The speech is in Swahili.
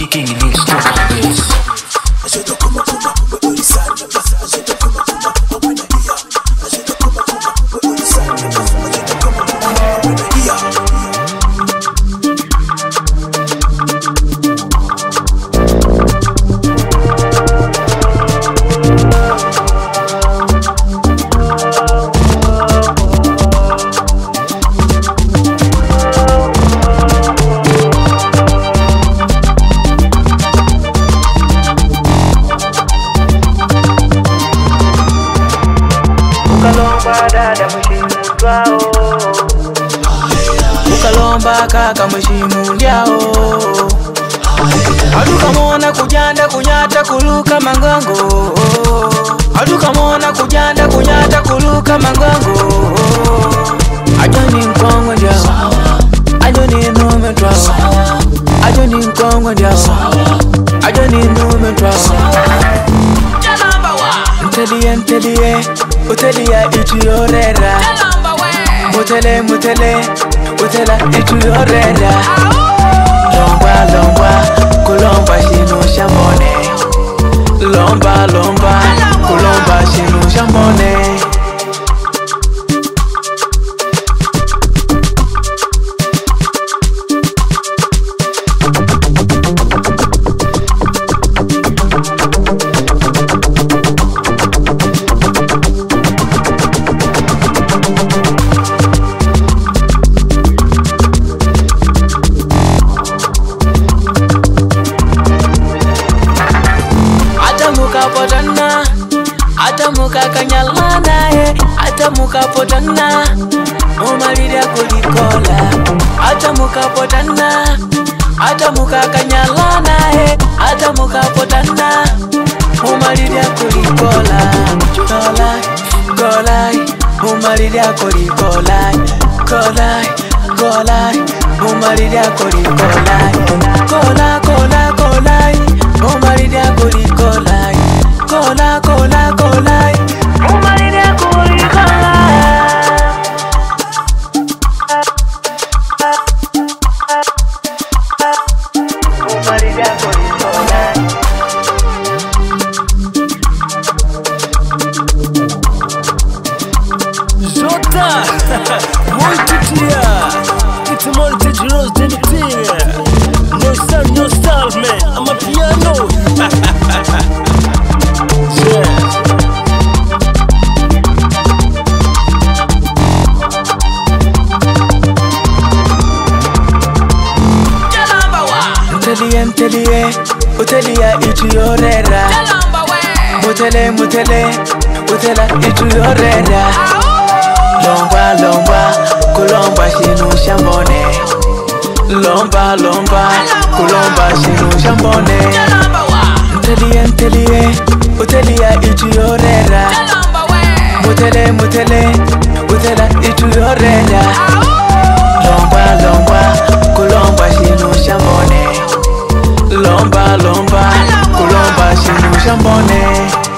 King Mix Mix. Ukalomba kaka mshimu ndiao Adukamona kujanda kunyata kuluka mangongo Adukamona kujanda kunyata kuluka mangongo Ajoni mkongo ndiao Ajoni nume twao Ajoni mkongo ndiao Ajoni nume twao Nteliye Utelia ituyorera Mutele Utela ituyorera Lomba Kulomba shinu shambone Lomba Kulomba shinu shambone Atamuka kanyalana Atamuka potana Mumalida kulikola Atamuka potana Atamuka kanyalana Atamuka potana Mumalida kulikola Golai Mumalida kulikola Golai Mumalida kulikola Golai Mumalida kulikola Kola Umarida kulikola Umarida kulikola Jota Multitia It's a multi-rose dedicated. No sound, no style, man. I'm a piano. Nteliye Utelia ituyorera Mutele Utela ituyorera Lomba Kulomba shinu shambone Lomba Kulomba shinu shambone Nteliye Utelia ituyorera Mutele Utela ituyorera Lomba Kulomba shinu shambone Lomba Kulomba shinu shambone